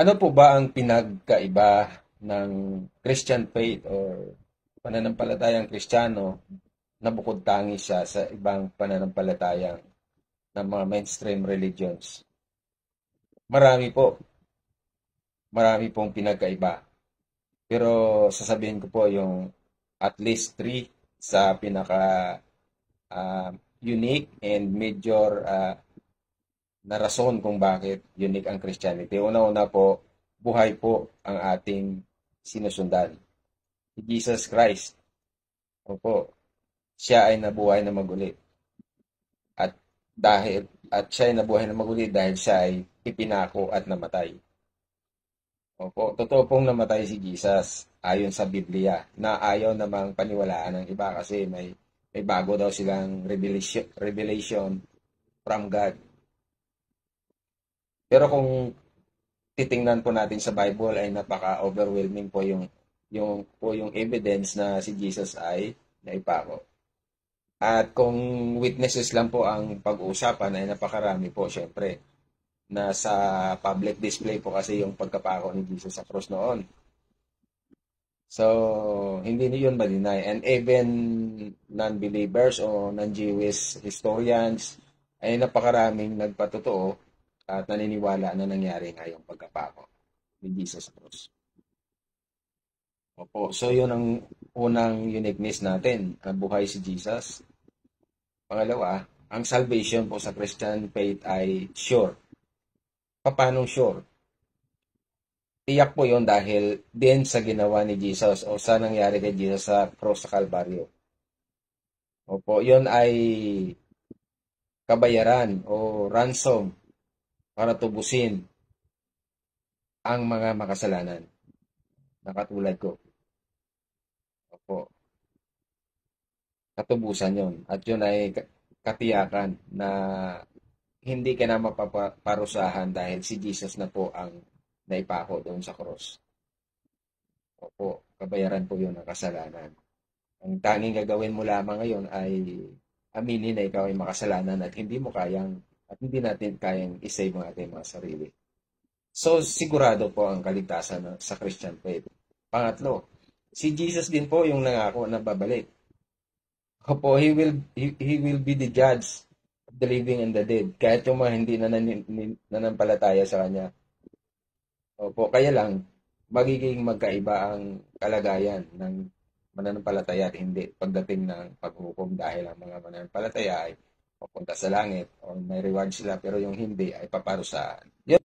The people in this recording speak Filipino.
Ano po ba ang pinagkaiba ng Christian faith or pananampalatayang Kristiyano na bukod tangi siya sa ibang pananampalatayang ng mga mainstream religions? Marami po, marami pong pinagkaiba. Pero sasabihin ko po yung at least three sa pinaka unique and major na rason kung bakit unique ang Christianity. Una-una po, buhay po ang ating sinusundan. Si Jesus Christ. Opo, siya ay nabuhay na maguli. At siya ay nabuhay na maguli dahil siya ay ipinako at namatay. Opo, totoo pong namatay si Jesus ayon sa Biblia na ayaw namang paniwalaan ng iba kasi may bago daw silang revelation from God. Pero kung titingnan po natin sa Bible ay napaka-overwhelming po yung evidence na si Jesus ay naipako. At kung witnesses lang po ang pag-uusapan ay napakarami po syempre. Nasa public display po kasi yung pagkapako ni Jesus sa cross noon. So, hindi niyo yun ma-deny. And even non-believers o non-Jewish historians ay napakaraming nagpatotoo at naniniwala na nangyari nga yung pagkapako ni Jesus sa cross. Opo. So, yun ang unang uniqueness natin. Ang buhay si Jesus. Pangalawa, ang salvation po sa Christian faith ay sure. Paano sure? Tiyak po yon dahil din sa ginawa ni Jesus o sa nangyari kay Jesus sa cross sa Calvario. Opo, yon ay kabayaran o ransom para tubusin ang mga makasalanan na katulad ko. Opo, katubusan yon. At yun ay katiyakan na hindi ka na mapaparusahan dahil si Jesus na po ang naipako doon sa cross. Opo, kabayaran po yun ng kasalanan. Ang tanging gagawin mo lamang ngayon ay aminin na ikaw ay makasalanan at hindi natin kayang isave ang ating mga sarili. So, sigurado po ang kaligtasan sa Christian faith. Pangatlo, si Jesus din po yung nangako na babalik. Opo, he will be the judge of the living and the dead. Kahit yung mga hindi nanampalataya sa kanya. Opo, kaya lang, magiging magkaiba ang kalagayan ng mananampalataya at hindi pagdating ng paghukom dahil ang mga mananampalataya ay papunta sa langit o may reward sila pero yung hindi ay paparusahan.